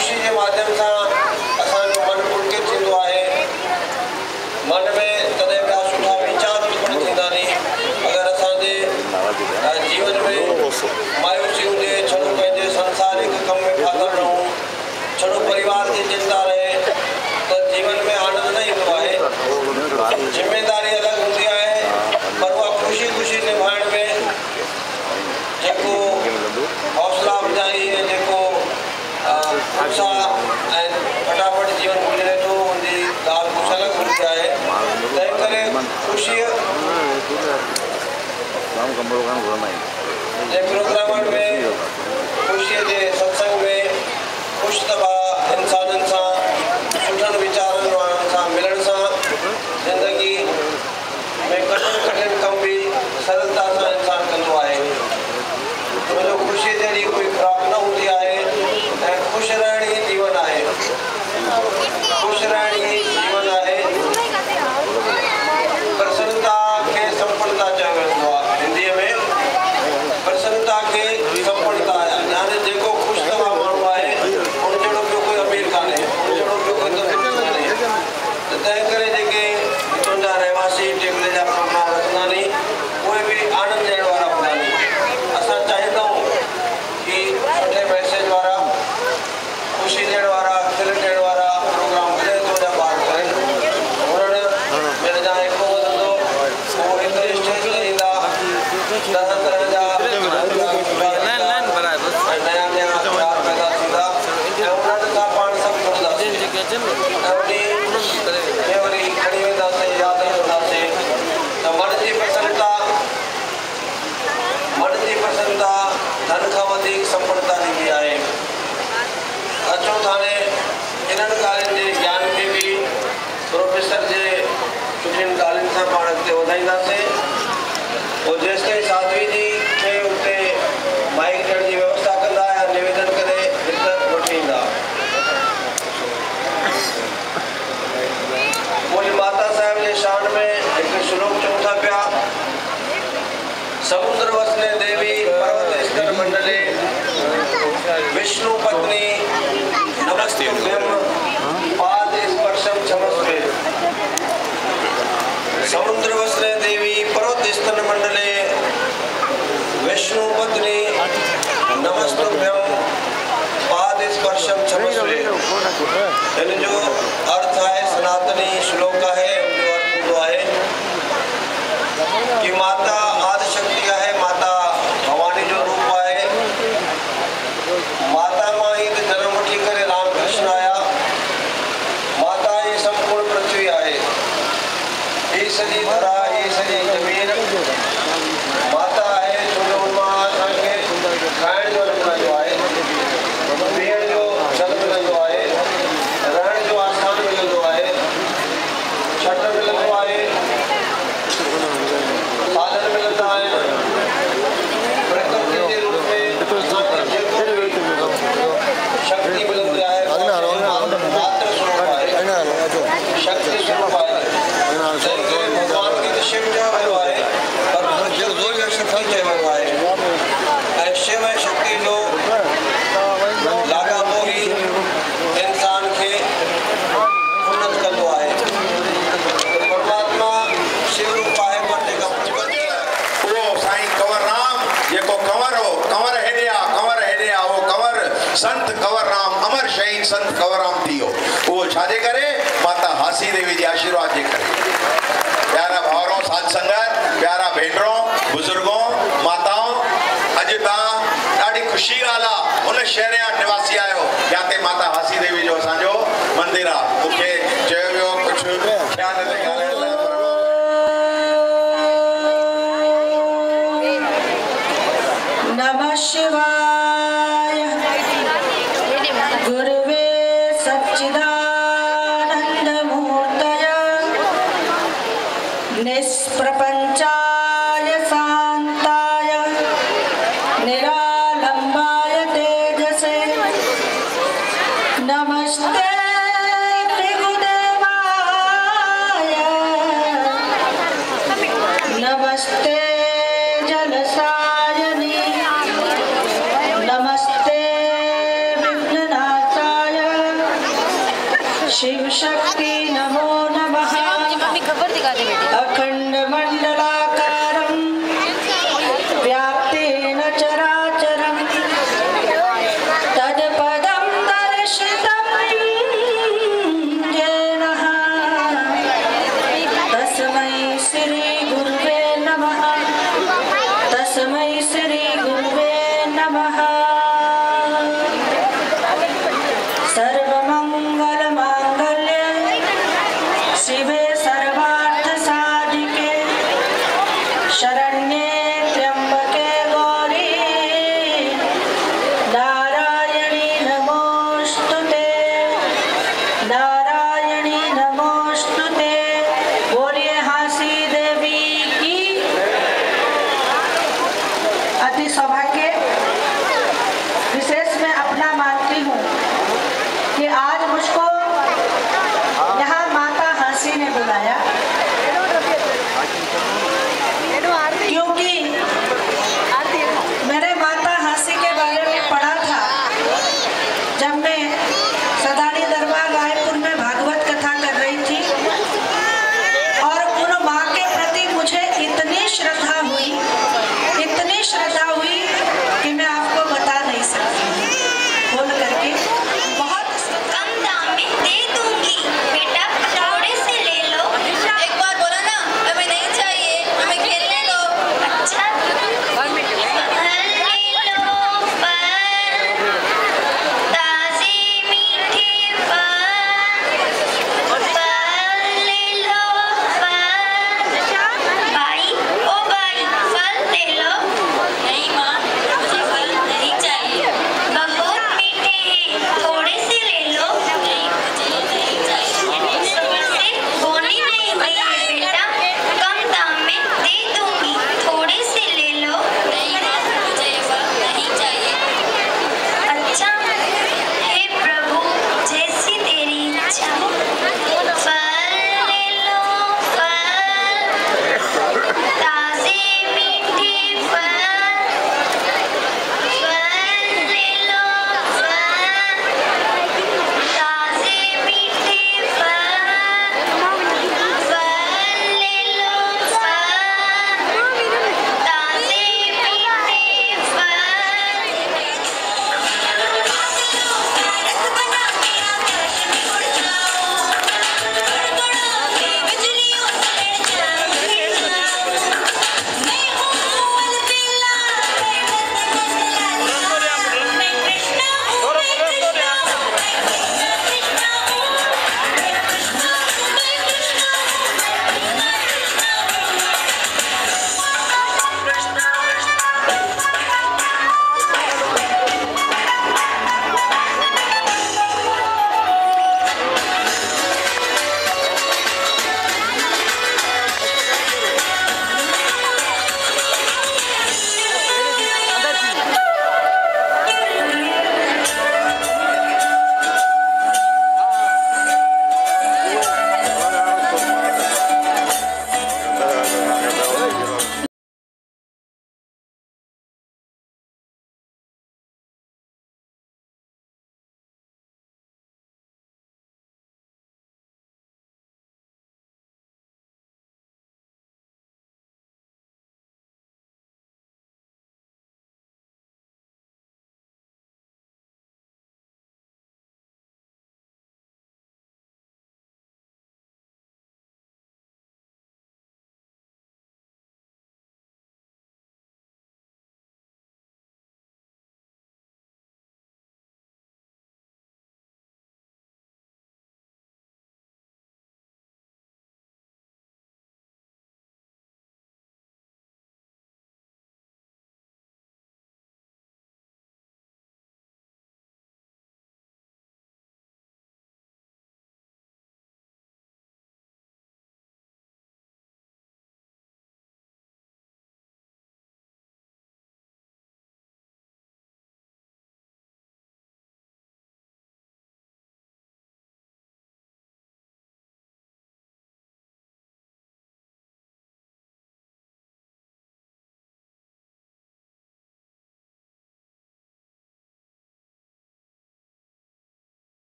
ख़ुशी के माध्यम से असांजो मन पुलकित थींदो आहे। मन में कदे भी सुठा विचार उत्पन्न थींदा नहीं। अगर असांजे जीवन में मायूसी हुजे, छड़ो पंहिंजे संसारिक कम में फाथल रहूं, छड़ो परिवार की चिंता रहे, तो जीवन में आनंद न ईंदो आहे। जिम्मेदारी अलग होती है, पर वह खुशी खुशी निभाइण में जेको हौसला अफजाई है, जेको उत्साह ऐं फटाफट जीवन गुज़रे थो, उनजी ॻाल्हि कुझु अलॻि हूंदी आहे। तंहिं करे ख़ुशीअ जे प्रोग्रामनि में, ख़ुशीअ जे सत्संग में ख़ुशि तबा इंसाननि सां, सुठनि वीचारनि वारनि सां मिलण सां ज़िंदगी में कठिन कम भी सरलता सां इंसान कंदो आहे। मुंहिंजो ख़ुशी जहिड़ी कोई ख़ुराक न हूंदी आहे ऐं ख़ुशि रहण ई जीवन आहे। ख़ुशि रहण ई जीवन आहे। प्रसन्नता खे संपन्नता चयो वेंदो आहे हिंदीअ में। प्रसन्नता खे संपन्नता यानी जेको ख़ुशि तबा माण्हू आहे, उन जहिड़ो ॿियो कोई अमीर कान्हे, उन जहिड़ो ॿियो कोई दफ़ीर कान्हे। त तंहिं करे जेके हितां जा रहवासी टेबल जा प्रोग्राम रखंदा नी, उहे बि आनंद ॾियण वारा हूंदा नी। असां चाहींदा आहियूं कि सुठे मैसेज वारा, ख़ुशी ॾियण वारा, खिल ॾियण वारा प्रोग्राम भले तो जा ॿार करनि। उन्हनि में जा हिकु वधंदो, उहो हिकु स्टेज ते ईंदा, तरह तरह जा नया नया वीचार पैदा थींदा ऐं उन्हनि खां पाण सभु जुड़ंदासीं ऐं उन वरी खणी वेंदासीं, यादि रखंदासीं। त मन जी प्रसन्नता धन खां वधीक संपन्नता ॾींदी आहे। अचो थाने इन्हनि ॻाल्हियुनि जे ज्ञान खे बि प्रोफेसर जे सुठियुनि ॻाल्हियुनि सां पाण अॻिते वधाईंदासीं। पोइ जेसिताईं साध्वी जी खे उते माइक ॾियण जी व्यवस्था कंदा या निवेदन करे हिते वठी ईंदा। मुंहिंजी माता साहिब जे शान में हिकु श्लोक चऊं था पिया, समुद्र वसने देवी पर्वत स्तर मंडले विष्णु पत्नी नमस्तुभ्यं पाद स्पर्शम क्षमस्वे। समुद्र वसने देवी पर्वत स्तर मंडले विष्णु पत्नी नमस्तुभ्यं पाद स्पर्शम क्षमस्वे। इन जो अर्थ है, सनातनी श्लोक है, जो अर्थ हूंदो आहे कि माता आदिशक्ति है, माता भवानी जो रूप है। माता मां ही जन्म वठी करे राम कृष्ण आया। माता ही संपूर्ण पृथ्वी है, ही सॼी धरा, ही सॼी ज़मीन माता है। छो जो मां असांखे खाइण जो मिलंदो आहे, पीअण जो जल मिलंदो आहे, रहण जो आस्थान मिलंदो आहे, छट मिलंदो आहे, साधन मिलंदा आहिनि। प्रकृति जे रूप में शक्ति मिलंदी आहे, मात्र स्वरूप आहे, शक्ति स्वरूप आहे। भगवान खे त शिव चयो वियो आहे, पर शक्ति चयो वियो आहे। ऐं शिव ऐं शक्ति जो लाॻापो ई इंसान खे उन्नत कंदो आहे। परमात्मा शिव रूप आहे, पर जेका उहो साईं कंवर राम जेको कंवर हो, कंवर हेॾे आ, उहो कंवर संत कंवर राम, अमर शहीद संत कंवर राम थी वियो। उहो छाजे करे? माता हासी देवी जे आशीर्वाद जे करे। प्यारा भाउरों, साध संगत, प्यारा भेनरों, बुजुर्गों, माताओं, अॼु तव्हां ॾाढी ख़ुशी ॻाल्हि आहे, उन शहर जा निवासी आहियो जिते माता हासी देवी जो असांजो मंदिर आहे। मूंखे चयो वियो कुझु ख़्याल ते ॻाल्हाइण लाइ। नमः शिवाय गुरुवे सच्चिदानंद मूर्तय निष्प्रपंचाय शांताय निरालंबाय तेजसे नमस्ते भृगुदेवाय नमस्ते जलसायनी नमस्ते विघ्ननाशाय शिव शक्ति नमो नमः। अखंड मंडलाकारं व्याप्तेन चराचरं तत्पदं दर्शितं येन तस्मै श्री गुरुवे नमः। तस्मै श्री गुरुवे नमः। सर्वमंगल मांगल्ये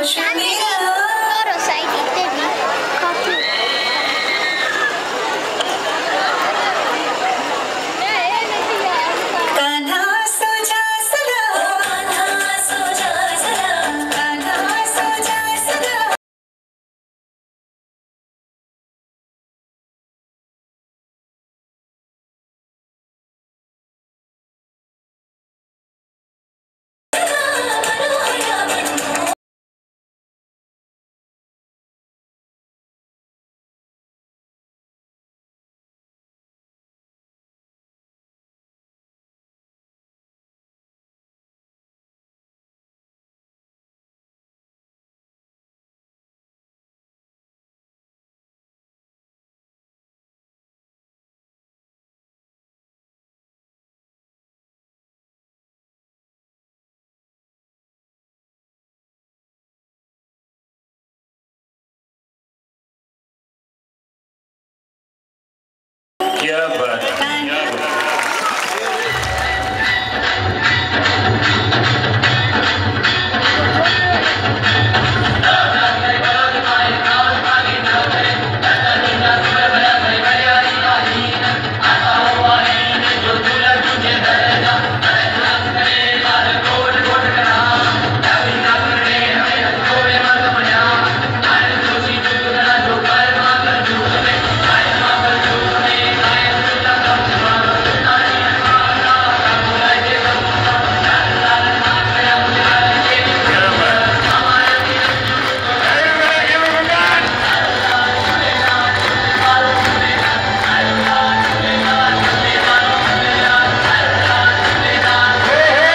क्या बात है।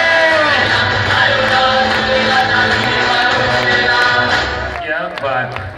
But